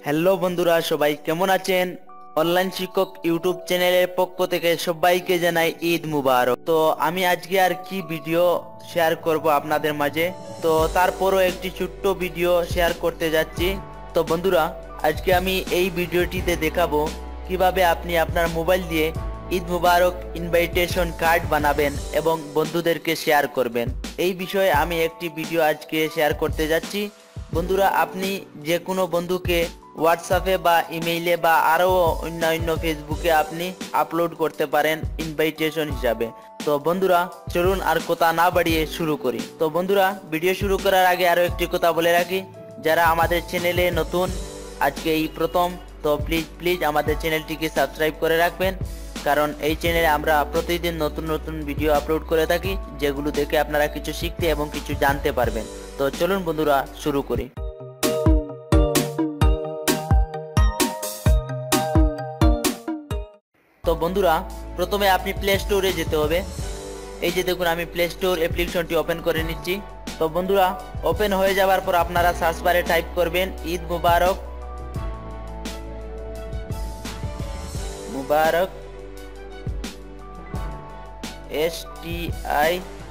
Hello বন্ধুরা, সবাই কেমন আছেন? অনলাইন শিক্ষক ইউটিউব চ্যানেলের পক্ষ থেকে সবাইকে জানাই ঈদ মুবারক। তো আমি আজকে আর কি ভিডিও শেয়ার করব আপনাদের মাঝে, তো তারপরও একটি ছোট্ট ভিডিও শেয়ার করতে যাচ্ছি। তো বন্ধুরা, আজকে আমি এই ভিডিওটিতে দেখাবো কিভাবে আপনি আপনার মোবাইল দিয়ে ঈদ মুবারক ইনভাইটেশন কার্ড বানাবেন এবং বন্ধুদেরকে শেয়ার করবেন। এই বিষয়ে আমি একটি ভিডিও আজকে শেয়ার করতে যাচ্ছি। বন্ধুরা, আপনি যে কোনো বন্ধুকে হোয়াটসঅ্যাপে বা ইমেইলে বা আরও অন্যান্য ফেসবুকে আপনি আপলোড করতে পারেন ইনভাইটেশন হিসাবে। তো বন্ধুরা, চলুন আর কথা না বাড়িয়ে শুরু করি। তো বন্ধুরা, ভিডিও শুরু করার আগে আরও একটি কথা বলে রাখি, যারা আমাদের চ্যানেলে নতুন, আজকে এই প্রথম, তো প্লিজ আমাদের চ্যানেলটিকে সাবস্ক্রাইব করে রাখবেন, কারণ এই চ্যানেলে আমরা প্রতিদিন নতুন নতুন ভিডিও আপলোড করে থাকি, যেগুলো দেখে আপনারা কিছু শিখতে এবং কিছু জানতে পারবেন। তো চলুন বন্ধুরা, শুরু করি। তো বন্ধুরা, প্রথমে আপনি প্লে স্টোরে যেতে হবে। এই যে দেখুন, আমি প্লে স্টোর অ্যাপ্লিকেশনটি ওপেন করে নিচ্ছি। তো বন্ধুরা, ওপেন হয়ে যাওয়ার পর আপনারা সার্চ বারে টাইপ করবেন ঈদ মুবারক মুবারক STI।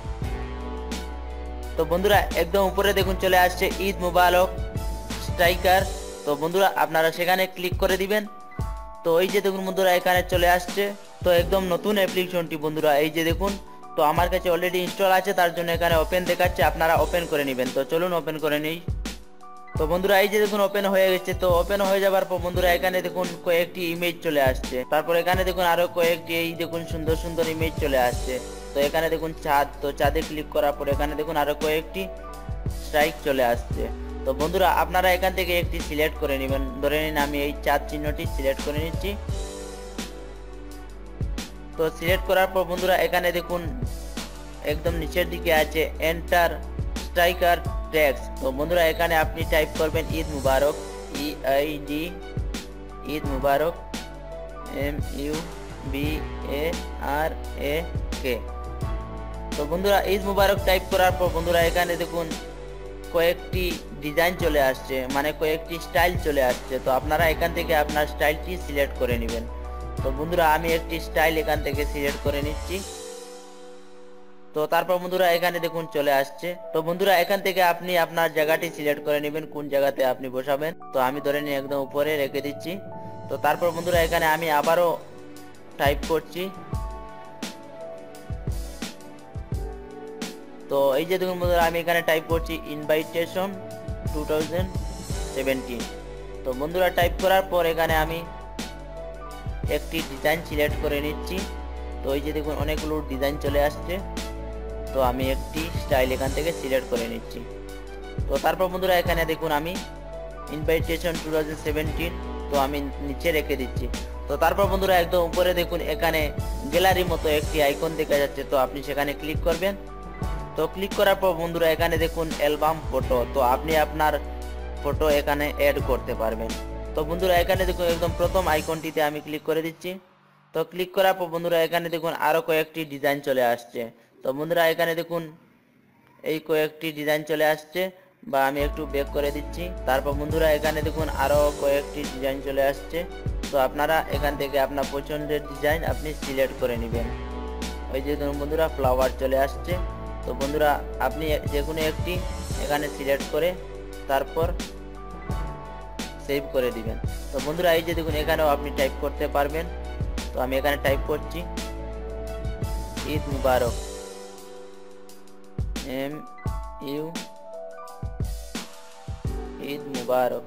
তো বন্ধুরা, একদম উপরে দেখুন চলে আসছে ঈদ মুবারক স্ট্রাইকার। তো বন্ধুরা, আপনারা সেখানে ক্লিক করে দিবেন। তো এই যে দেখুন বন্ধুরা, এখানে চলে আসছে। তো একদম নতুন অ্যাপ্লিকেশনটি বন্ধুরা, এই যে দেখুন। তো আমার কাছে অলরেডি ইনস্টল আছে, তার জন্য এখানে ওপেন দেখাচ্ছে, আপনারা ওপেন করে নেবেন। তো চলুন ওপেন করে নিই। তো বন্ধুরা, এই যে দেখুন ওপেন হয়ে গেছে। তো ওপেন হয়ে যাবার পর বন্ধুরা, এখানে দেখুন কয়েকটি ইমেজ চলে আসছে। তারপর এখানে দেখুন আরো কয়েকটি, এই দেখুন সুন্দর সুন্দর ইমেজ চলে আসছে। তো এখানে দেখুন চাঁদ, তো চাঁদে ক্লিক করার পর এখানে দেখুন আরো কয়েকটি স্ট্রাইক চলে আসছে। তো বন্ধুরা, আপনারা এখান থেকে একটি সিলেক্ট করে নেবেন। ধরে নিন আমি এই চাঁদ চিহ্নটি সিলেক্ট করে নিচ্ছি। তো সিলেক্ট করার পর বন্ধুরা, এখানে দেখুন একদম নিচের দিকে আছে এন্টার স্ট্রাইকার টেক্সট। তো বন্ধুরা, এখানে আপনি টাইপ করবেন ঈদ মুবারক, EID, ঈদ মুবারক, MUBARAK। তো বন্ধুরা, ঈদ মুবারক টাইপ করার পর বন্ধুরা, এখানে দেখুন কয়েকটি ডিজাইন চলে আসছে, মানে কয়েকটি স্টাইল চলে আসছে। তো আপনারা এখান থেকে আপনার স্টাইলটি সিলেক্ট করে নেবেন। তো বন্ধুরা, আমি একটি স্টাইল এখান থেকে সিলেক্ট করে নিচ্ছি। তো তারপর বন্ধুরা, এখানে দেখুন চলে আসছে। তো বন্ধুরা, এখান থেকে আপনি আপনার জায়গাটি সিলেক্ট করে নেবেন, কোন জায়গাতে আপনি বসাবেন। তো আমি ধরে নিই একদম উপরে রেখে দিচ্ছি। তো তারপর বন্ধুরা, এখানে আমি আবারও টাইপ করছি। তো এই যে দেখুন বন্ধুরা, আমি এখানে টাইপ করছি ইনভাইটেশন 2017। তো বন্ধুরা, টাইপ করার পর এখানে আমি একটি ডিজাইন সিলেক্ট করে নিচ্ছি। তো এই যে দেখুন অনেকগুলো ডিজাইন চলে আসছে। তো আমি একটি স্টাইল এখান থেকে সিলেক্ট করে নিচ্ছি। তো তারপর বন্ধুরা, এখানে দেখুন আমি ইনভাইটেশন 2017, তো আমি নিচে রেখে দিচ্ছি। তো তারপর বন্ধুরা, একদম উপরে দেখুন এখানে গ্যালারির মতো একটি আইকন দেখা যাচ্ছে। তো আপনি সেখানে ক্লিক করবেন। তো ক্লিক করার পর বন্ধুরা, এখানে দেখুন অ্যালবাম ফটো, তো আপনি আপনার ফটো এখানে অ্যাড করতে পারবেন। তো বন্ধুরা, এখানে দেখুন একদম প্রথম আইকনটিতে আমি ক্লিক করে দিচ্ছি। তো ক্লিক করার পর বন্ধুরা, এখানে দেখুন আরো কয়েকটি ডিজাইন চলে আসছে। তো বন্ধুরা, এখানে দেখুন এই কয়েকটি ডিজাইন চলে আসছে, বা আমি একটু ব্যাক করে দিচ্ছি। তারপর বন্ধুরা, এখানে দেখুন আরো কয়েকটি ডিজাইন চলে আসছে। তো আপনারা এখান থেকে আপনার পছন্দের ডিজাইন আপনি সিলেক্ট করে নেবেন। ওই যে দেখুন বন্ধুরা, ফ্লাওয়ার চলে আসছে। তো বন্ধুরা, আপনি যে কোনো একটি এখানে সিলেক্ট করে তারপর সেভ করে দিবেন। তো বন্ধুরা, এই যে দেখুন এখানেও আপনি টাইপ করতে পারবেন। তো আমি এখানে টাইপ করছি ঈদ মুবারক, MU ঈদ মুবারক।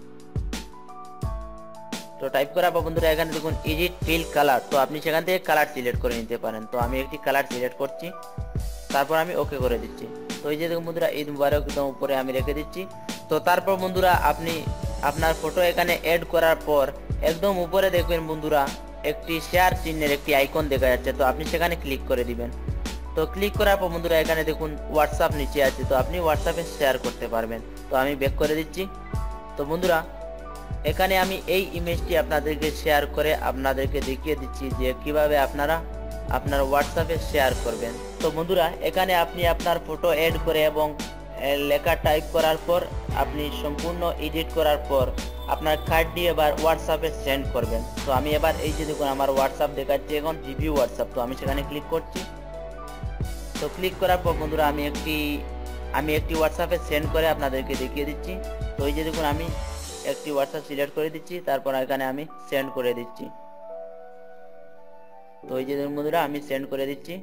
তো টাইপ করার পর বন্ধুরা, এখানে দেখুন এডিট ফিল কালার, তো আপনি সেখান থেকে কালার সিলেক্ট করে নিতে পারেন। তো আমি একটি কালার সিলেক্ট করছি, তারপর আমি ওকে করে দিচ্ছি। তো এই যে দেখুন বন্ধুরা, ঈদ মুবারক একদম উপরে আমি রেখে দিচ্ছি। তো তারপর বন্ধুরা, আপনি আপনার ফটো এখানে অ্যাড করার পর একদম উপরে দেখবেন বন্ধুরা একটি শেয়ার চিহ্নের একটি আইকন দেখা যাচ্ছে। তো আপনি সেখানে ক্লিক করে দিবেন। তো ক্লিক করার পর বন্ধুরা, এখানে দেখুন হোয়াটসঅ্যাপ নিচে আছে, তো আপনি হোয়াটসঅ্যাপে শেয়ার করতে পারবেন। তো আমি ব্যাক করে দিচ্ছি। তো বন্ধুরা, এখানে আমি এই ইমেজটি আপনাদেরকে শেয়ার করে আপনাদেরকে দেখিয়ে দিচ্ছি যে কিভাবে আপনারা আপনার হোয়াটসঅ্যাপে শেয়ার করবেন। তো বন্ধুরা, এখানে আপনি আপনার ফটো অ্যাড করে এবং লেখা টাইপ করার পর আপনি সম্পূর্ণ এডিট করার পর আপনার কার্ডটি এবার হোয়াটসঅ্যাপে সেন্ড করবেন। তো আমি এবার এই যে দেখুন আমার হোয়াটসঅ্যাপ দেখাচ্ছে এখন রিভিউ হোয়াটসঅ্যাপ, তো আমি সেখানে ক্লিক করছি। তো ক্লিক করার পর বন্ধুরা আমি একটি হোয়াটসঅ্যাপে সেন্ড করে আপনাদেরকে দেখিয়ে দিচ্ছি। তো এই যে দেখুন আমি একটি হোয়াটসঅ্যাপ সিলেক্ট করে দিচ্ছি, তারপর এখানে আমি সেন্ড করে দিচ্ছি। তো এই যে দেখুন বন্ধুরা আমি সেন্ড করে দিচ্ছি।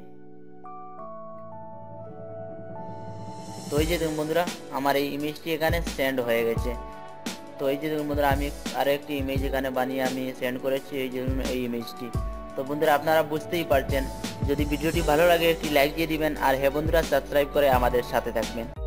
তো এই যে দেখুন বন্ধুরা আমার এই ইমেজটি এখানে সেন্ড হয়ে গেছে। তো এই যে দেখুন বন্ধুরা আমি আরও একটি ইমেজ এখানে বানিয়ে আমি সেন্ড করেছি, এই যে এই ইমেজটি। তো বন্ধুরা আপনারা বুঝতেই পারছেন, যদি ভিডিওটি ভালো লাগে একটি লাইক দিয়ে দিবেন, আর হ্যাঁ বন্ধুরা সাবস্ক্রাইব করে আমাদের সাথে থাকবেন।